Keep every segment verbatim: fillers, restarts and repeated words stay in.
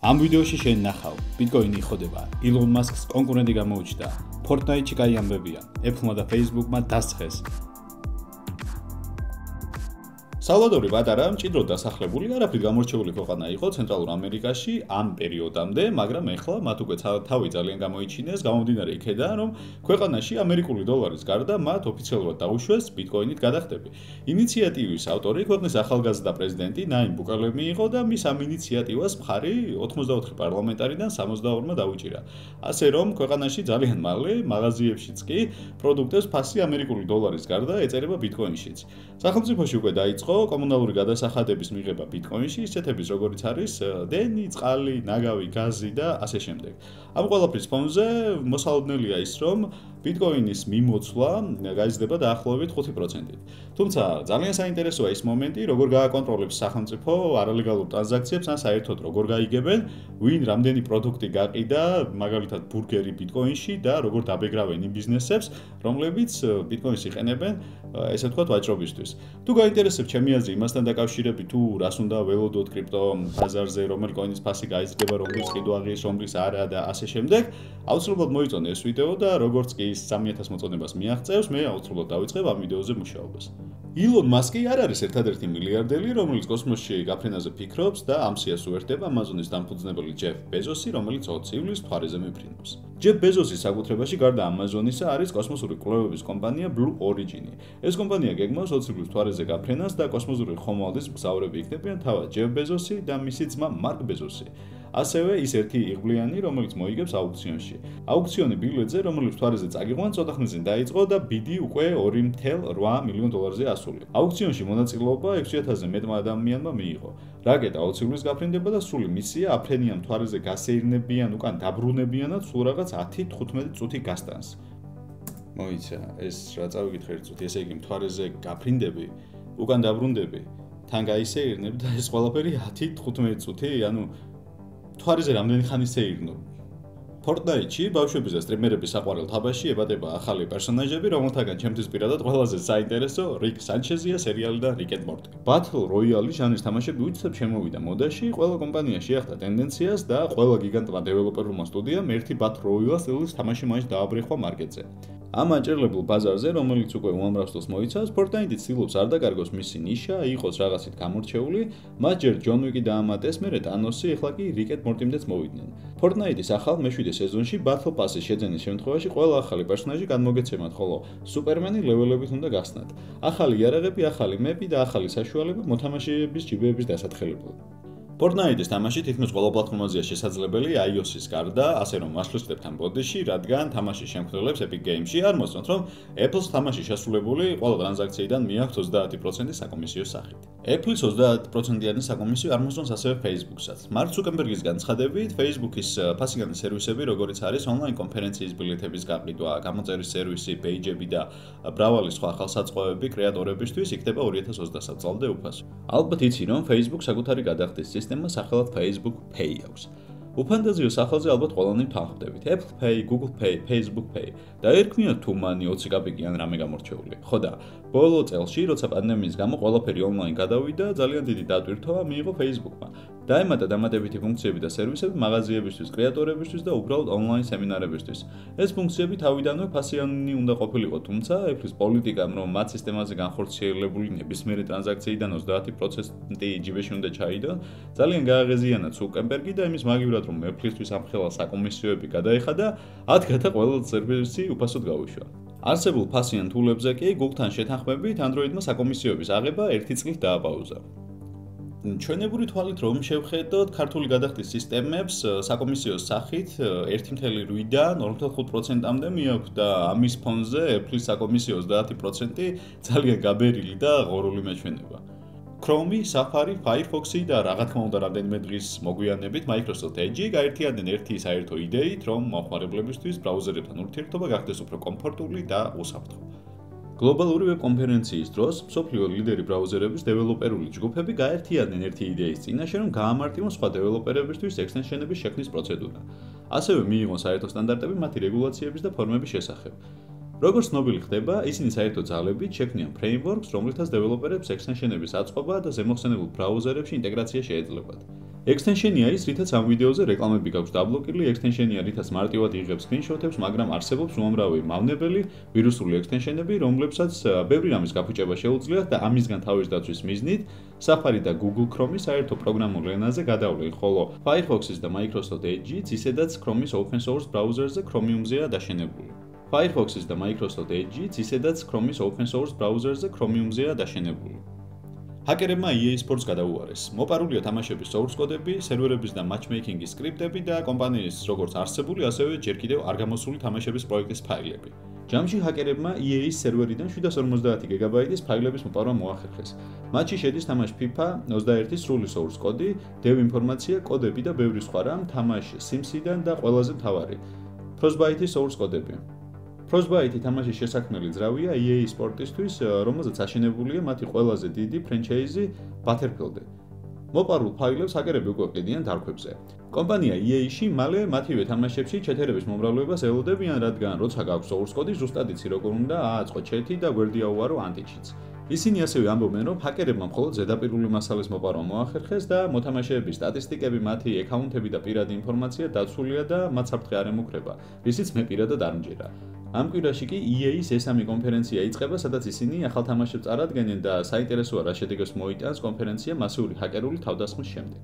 ამ ვიდეოში შენ ნახავ, Bitcoin-ი იხოდება, Elon Musk-ს კონკურენტი გამოუჩნდა, Fortnite-ში კაი ამბებია, Apple-მა და Facebook-მა დასცხეს. სალვადორი პატარა მჭიდროდ დასახლებული, არაფრით გამორჩეული ქვეყანა იყო ცენტრალურ ამერიკაში ამ პერიოდამდე, მაგრამ ეხლა მათ უკვე თავი ძალიან გამოიჩინეს, გამომდინარე იქედან, რომ ქვეყანაში ამერიკული დოლარის გარდა მათ ოფიციალურად დაუშვეს Bitcoin-ით გადახდები. ინიციატივის ავტორი ქვეყნის ახალგაზრდა პრეზიდენტი ნაიმ ბუკელემი იყო და მის ამ ინიციატივას მხარი ოცდაოთხი პარლამენტარიდან სამოცდაორმა დაუჭირა. ასე რომ ქვეყანაში ძალიან მალე მაღაზიებშიც კი პროდუქტებს ფასი ამერიკული დოლარის გარდა ეწერება Bitcoin-შიც. სახელმწიფოში უკვე დაიწყო კომუნალური გადასახადების მიღება Bitcoin-ში, ისეთების როგორიც არის დენი, წყალი, ნაგავი, გაზი და ასე შემდეგ. ამ ყველაფრის ფონზე მოსალოდნელია ის, რომ Bitcoin-ის მიმოცვლა გაიზრდება დაახლოებით ხუთი პროცენტით. თუმცა ძალიან საინტერესოა ის მომენტი, როგორ გააკონტროლებს სახელმწიფო არალეგალურ ტრანზაქციებს, ან საერთოდ როგორ გაიგებენ, ვინ რამდენი პროდუქტი გაყიდა, მაგალითად ბურგერი Bitcoin-ში და როგორ დაბეგრავენ იმ ბიზნესებს, რომლებიც Bitcoin-ს იყენებენ, ესე ვთქვათ, ვაჭრობისთვის. თუ გაინტერესებს ჩემი აზრი იმასთან დაკავშირებით, თუ რას უნდა ველოდოთ კრიპტო ბაზარზე, რომელი კოინის ფასი გაიზრდება, რომლის ყიდვაღის, რომლის არა და ასე შემდეგ, აუცილებლად მოიწონე ეს ვიდეო და როგორც კი ის სამი ათას მოწონებას მიაღწევს, მე აუცილებლად დავიწყებ ამ ვიდეოზე მუშაობას. Elon Musk-ი არ არის ერთადერთი მილიარდერი, რომელიც კოსმოსში გაფრენაზე ფიქრობს და ამ სიას უერთდება Amazon-ის დამფუძნებელი Jeff Bezos-ი, რომელიც ოცი ივლისს მთვარეზე მიფრინავს. Jeff Bezos-ის საკუთრებაში გარდა Amazon-ისა არის კოსმოსური კვლევების კომპანია Blue Origin-ი. ეს კომპანია გეგმავს ოცი ივლისს მთვარეზე გაფრენას და კოსმოსური ხომალდის მგზავრები იქნებიან თავად Jeff Bezos-ი და მისი ძმა Mark Bezos-ი. ასევე ის ერთი იღბლიანი, რომელიც მოიგებს აუქციონში. აუქციონი ბილეთზე, რომელიც მთვარეზე წაგიყვან, ცოტა ხნის წინ დაიწყო და ბიდი უკვე ორი ათეული ოთხ მილიონ დოლარზე ასული. აუქციონში მონაწილეობა ექვსი ათასზე მეტმა ადამიანმა მიიღო. რაკეტა ოცი ივლისს გაფრინდება და სრული მისია აფრენიან მთვარეზე გასეირნებიან, უკან დაბრუნებიანად სულ რაღაც ათი თხუთმეტი წუთი გასტანს. მოიცა, ეს რა წავიკითხე ერთ წუთი, ესე იგი მთვარეზე გაფრინდები, უკან დაბრუნდები, თან გაისეირნებ და ეს ყველაფერი ათი თხუთმეტი წუთი, ანუ მთვარეზე რამდენი ხანი სეირნო. Fortnite-ში ბავშვების და სტრიმერების საყვარელ თამაში ებადება ახალი პერსონაჟები, რომელთაგან ჩემთვის პირადად ყველაზე საინტერესო Rick Sanchez-ია სერიალი და Rick and Morty. Battle Royale ჟანრის თამაშები უცებ შემოვიდა მოდაში, ყველა კომპანია შეახდა ტენდენციას და ყველა გიგანტმა დეველოპერულმა სტუდიამ ერთი Battle Royale სტილის თამაში მაინც დააბრეხვა მარკეტზე. ამ აჭერლებულ ბაზარზე, რომელიც უკვე უამრავ სტილს მოიცავს, Fortnite ცდილობს არ დაკარგოს მისი ნიშა, იყოს რაღაცით გამორჩეული, მათ ჯერ John Wick-ი დაამატეს, მერე Thanos-ი, ეხლა კი Rick and Morty-მდეც მოვიდნენ. Fortnite-ის ახალ მეშვიდე სეზონში Battle Pass-ის შეძენის შემთხვევაში ყველა ახალი პერსონაჟი განმოგეცემათ, ხოლო Superman-ი ლეველებით უნდა გახსნათ. ახალი იარაღები, ახალი მეპი და ახალი საშუალება მოთამაშეების ჯიბეების დასათხელებლად. Fortnite-ის თამაში თითქმის ყველა პლატფორმაზეა შესაძლებელი iOS-ის გარდა, ასე რომ მაშლოსდებთან ბოდიში, რადგან თამაშის შემქმნელებს Epic Games-ში არ მოსწონთ, რომ Apple-ს თამაში შესრულებული ყველა ტრანზაქციიდან მიაქვს ოცდაათი პროცენტი საკომისიო სახით. Apple-ის ოცდაათი პროცენტიანი საკომისიო არ მოსწონს ასევე Facebook-საც. Mark Zuckerberg-ის განცხადებით, Facebook-ის ფასიანი სერვისები, როგორიც არის ონლაინ კონფერენციის ბილეთების გაყიდვა, გამოწერის სერვისი, პეიჯები და მრავალი სხვა ახალსაწყოები კრეატორებისთვის იქნება ორი ათას ოცდასამი წლამდე უფასო. ალბათ იცი, რომ Facebook საკუთარი გადახდის სისტემა სახელად Facebook Pay აქვს. უფანტაზიო სახელზე ალბათ ყველანი ვთანხმდებით. Apple Pay, Google Pay, Facebook Pay. და ერქმია თუ მანი ოცი კაპიკი ან რამე გამორჩეული. ხო და ბოლო წელში, როცა პანდემიის გამო ყველაფერი ონლაინ გადავიდა, ძალიან დიდი დატვირთვა მიიღო Facebook-მა. დაემატა დამატებითი ფუნქციები და სერვისები მაღაზიებისთვის, კრეატორებისთვის და უბრალოდ ონლაინ სემინარებისთვის. ეს ფუნქციები თავიდანვე ფასიანი უნდა ყოფილიყო, თუმცა Apple-ის პოლიტიკამ, რომ მათ სისტემაზე განხორციელებული ნებისმიერი ტრანზაქციიდან ოცდაათი პროცენტი ჯიბეში უნდა ჩაიდონ, ძალიან გააღეზიანა Zuckerberg-ი და იმის მაგივრად, რომ Apple-ისთვის ამ ხელა საკომისიოები გადაეხადა, ათგათა ყველა სერვისი უფასოდ გავუშვა. არსებულ ფასიან თულებზე კი Google-თან შეთანხმებით Android-მა საკომისიოების აღება ერთი წლით დააპაუზა. ჩვენებური თვალით რომ შევხედოთ ქართული გადახდის სისტემებს საკომისიოს სახით ერთი ათეული რვიდან ორი ათეული ხუთი პროცენტამდე მიაქვს და ამის ფონზე Apple-ის საკომისიო ოცდაათი პროცენტი ძალიან გაბერილი და ღორული მეჩვენება. Chrome, Safari, Firefox-ი და რა თქმა უნდა რამდენიმე დღის მოგვიანებით Microsoft Edge-ი გაერთიანდნენ ერთი საერთო იდეით, რომ მომხმარებლებისთვის ბრაუზერებთან ურთიერთობა გახდეს უფრო კომფორტული და უსაფრთხო. გლობალური ვებ კონფერენციის დროს მსოფლიო ლიდერი ბრაუზერების დეველოპერული ჯგუფები გაერთიანდნენ ერთი იდეის წინაშე, რომ გაამარტივონ სხვა დეველოპერებისთვის ექსტენშენების შექმნის პროცედურა. ასევე მიიღონ საერთო სტანდარტები მათი რეგულაციების და ფორმების შესახებ. როგორც ცნობილი ხდება, ისინი საერთო ძალებით შექმნიან ფრეიმვორკს, რომლითაც დეველოპერებს ექსტენშენების აწყობა და ზემოხსენებულ ბრაუზერებში ინტეგრაცია შეეძლებათ. Extension-ია ის, რითაც ამ ვიდეოზე რეკლამები გაქვს დაბლოკილი, extension-ია, რითაც მარტივად იღებს screenshot-ებს, მაგრამ არსებობს უამრავი მავნებელი ვირუსული extension-ები, რომლებსაც ბევრი რამის გაფუჭება შეუძლიათ და ამისგან თავის დაცვის მიზნით Safari და Google Chrome-ი საერთო პროგრამულ ენაზე გადავლენ, ხოლო Firefox-ის და Microsoft Edge-იც ისედაც Chrome-ის open source ბრაუზერზე Chromium-ზეა დაშენებული. Firefox-ის და Microsoft Edge-იც ისედაც Chrome-ის open source ბრაუზერზე Chromium-ზეა დაშენებული. ჰაკერებმა E A Sports გადაუარეს. მოპარულია თამაშების source კოდები, სერვერების და matchmaking-ის სკრიპტები და კომპანიის როგორც არსებული, ასევე ჯერ კიდევ არ გამოსული თამაშების პროექტის ფაილები. ჯამში ჰაკერებმა E A-ის სერვერიდან შვიდას ორმოცდაათი გიგაბაიტის ფაილების მოპარვა მოახერხეს. მათში შედის თამაში FIFA ოცდაერთი სრული source კოდი, dev ინფორმაცია, კოდები და ბევრი სხვა რამ თამაში Sims-იდან და ყველაზე მთავარი, Frostbite-ის source კოდები. Frostbite თამაშის შესაქმნელი ძრავია E A Sports-ისთვის, რომელზეც აშენებულია მათი ყველაზე დიდი ფრენჩაიზი Battlefield-ი. მოპარულ ფაილებს ჰაკერები უკვე ყიდიან დარქვებზე. კომპანია E A-ში მალე მათივე თამაშებში ჩეთერების მომრავლებას ელოდებიან, რადგან როცა გაქვს source კოდი, ზუსტად იცი როგორ უნდა ააწყო ჩეთი და გვერდი აუარო ანტიჩიც. ისინი ასევე ამბობენ, რომ ჰაკერებმა მხოლოდ ზედაპირული მასალის მოპარვა მოახერხეს და მოთამაშეების სტატისტიკები, მათი აკაუნთები და პირადი ინფორმაცია დაცულია და მათ საფრთხე არ ემუქრება, რისიც მე პირადად არ მჯერა. ამ კვირაში კი E A-ის ესამი კონფერენცია იწყება, სადაც ისინი ახალ თამაშებს წარადგენენ და საინტერესოა რა შედეგებს მოიტანს კონფერენცია მასიური ჰაკერული თავდასხმის შემდეგ.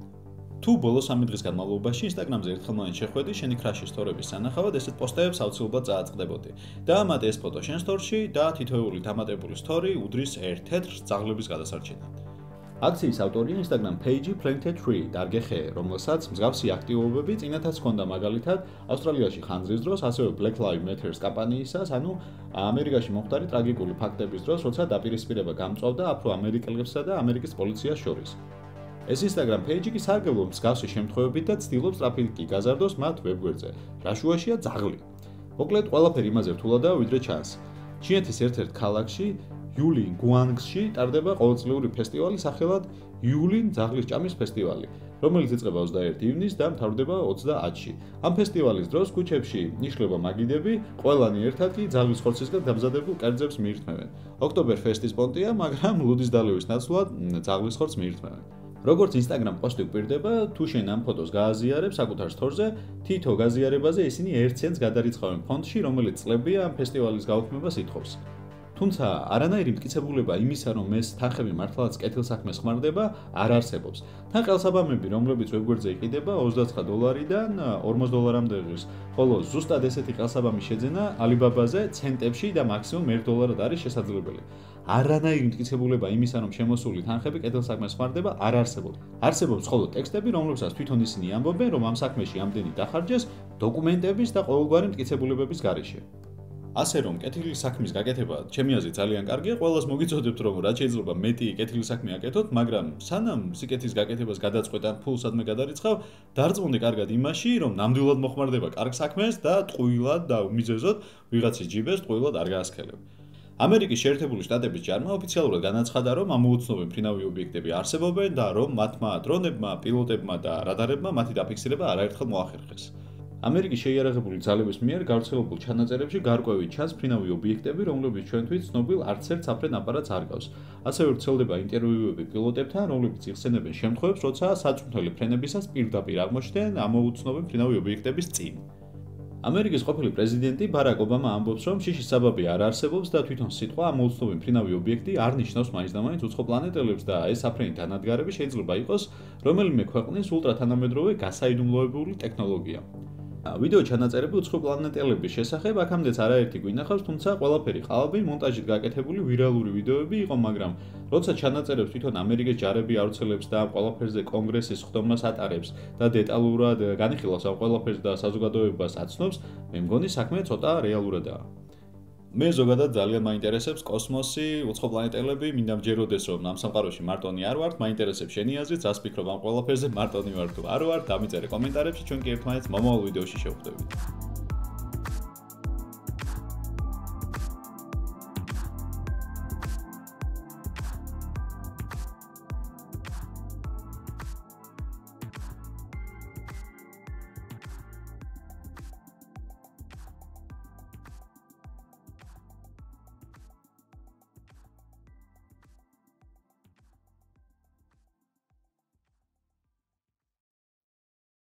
თუ ბოლო სამი დღის განმავლობაში Instagram-ზე ერთხელმაინც შეხვედი შენი ქრაშის სტორების სანახავად, ესეთ პოსტებს აუცილებლად წააწყდებოდი. დაამატე ეს ფოტო შენ სტორში და თითოეული დამატებული სტორი უდრის ერთ-ერთ ძაღლების გადასარჩენად. აქციის ავტორია Instagram page Planet Tree დარგე ხე, რომელსაც მსგავსი აქტივობები წინათაც ჰქონდა მაგალითად ავსტრალიაში ხანძრის დროს, ასევე Black Lives Matter-ის კამპანიისას, ანუ ამერიკაში მომხდარი ტრაგიკული ფაქტების დროს, როცა დაპირისპირება გამწვავდა აფრო-ამერიკელებსა და ამერიკის პოლიციას შორის. ეს Instagram page კი სარგებლობს მსგავსი შემთხვევებით და ცდილობს ტრაფიკი გაზარდოს მათ ვებგვერდზე. რა შუაშია ძაღლი. მოკლედ ყველაფერი იმაზე რთულადაა, ვიდრე ჩანს. ჩინეთის ერთ-ერთ ქალაქში Yulin Guangxi ტარდება ყოველწლიური ფესტივალი სახელად Yulin ძაღლის ჭამის ფესტივალი, რომელიც იწყება ოცდაერთი ივნისს და მთავრდება ოცდაათში. ამ ფესტივალის დროს ქუჩებში იშლება მაგიდები, ყველანი ერთად კი ძაღლის ხორცისგან დამზადებულ კერძებს მიირთმევენ. ოქტომბერფესტის პონტია, მაგრამ ლუდის დალევის ნაცვლად ძაღლის ხორცს მიირთმევენ. როგორც Instagram პოსტი გვპირდება, თუ შენ ამ ფოტოს გააზიარებ საკუთარ სტორზე, თითო გაზიარებაზე ისინი ერთ ცენტს გადარიცხავენ ფონდში, რომელიც წლებია ამ ფესტივალის გაუქმებას ითხოვს. თუმცა არანაირი მტკიცებულება იმისა, რომ ეს თანხები მართლაც კეთილსაქმეს ხმარდება, არ არსებობს. თან ყელსაბამები, რომლებიც ვებგვერდზე იყიდება ოცდაცხრა დოლარიდან ორმოც დოლარამდე ღირს, ხოლო ზუსტად ესეთი ყელსაბამის შეძენა Alibaba-ზე ცენტებში და მაქსიმუმ ერთ დოლარად არის შესაძლებელი. არანაირი მტკიცებულება იმისა, რომ შემოსული თანხები კეთილსაქმეს ხმარდება, არ არსებობს. არსებობს მხოლოდ ტექსტები, რომლებსაც თვითონ ისინი ამბობენ, რომ ამ საქმეში ამდენი დახარჯეს დოკუმენტების და ყოველგვარი მტკიცებულებების გარეშე. ასე რომ კეთილი საქმის გაკეთება ჩემი აზრით ძალიან კარგია, ყველას მოგიწოდებთ რომ რაც შეიძლება მეტი კეთილი საქმე აკეთოთ, მაგრამ სანამ სიკეთის გაკეთებას გადაწყვეტ ან ფულს ადმე გადარიცხავ, დარწმუნდი კარგად იმაში, რომ ნამდვილად მოხმარდება კარგ საქმეს და ტყუილად და უმიზეზოდ ვიღაცის ჯიბეს ტყუილად არ გაასქელებ. ამერიკის შეერთებული შტატების ჯარმა ოფიციალურად განაცხადა, რომ ამოუცნობი მფრინავი ობიექტები არსებობენ და რომ მათმა დრონებმა, პილოტებმა და რადარებმა მათი დაფიქსირება არაერთხელ მოახერხეს. ამერიკის შეიარაღებული ძალების მიერ გავრცელებულ ჩანაწერებში გარკვევი ჩანს მფრინავი ობიექტები, რომლებიც ჩვენთვის ცნობილ არც ერთ საფრენ აპარატს არ გავს. ასევე ვრცელდება ინტერვიუები პილოტებთან, რომლებიც იხსენებენ შემთხვევებს, როცა საწვრთნელი ფრენებისას პირდაპირ აღმოჩნდნენ ამოუცნობი მფრინავი ობიექტების წინ. ამერიკის ყოფილი პრეზიდენტი ბარაკ ობამა ამბობს, რომ შიშის საბაბი არ არსებობს და თვითონ სიტყვა ამოუცნობი მფრინავი ობიექტი არ ნიშნავს მაინც და მაინც უცხო პლანეტელებს და ეს საფრენი დანადგარები შეიძლება იყოს რომელიმე ქვეყნის ულტრათანამედროვე გასაიდუმლოებული ტექნოლოგია. ვიდეო ჩანაწერები უცხო პლანეტელების შესახებ აქამდეც არაერთი გვინახავს, თუმცა ყველაფერი ყალბი მონტაჟით გაკეთებული ვირალური ვიდეოები იყო, მაგრამ როცა ჩანაწერებს თვითონ ამერიკის ჯარები ავრცელებს და ამ ყველაფერზე კონგრესის ხდომას ატარებს და დეტალურად განიხილავს ამ ყველაფერს და საზოგადოებას აცნობს, მე მგონი საქმე ცოტა რეალურადაა. მე ზოგადად ძალიან მაინტერესებს კოსმოსი, უცხო პლანეტელები, მინდა მჯეროდეს რომ ამ სამყაროში მარტონი არ ვართ, მაინტერესებს შენი აზრით, რას ფიქრობ ამ ყველაფერზე, მარტონი ვარ თუ არ ვარ, დამიწერე კომენტარებში, ჩვენ კი ერთმანეთს მომავალ ვიდეოში შევხვდებით.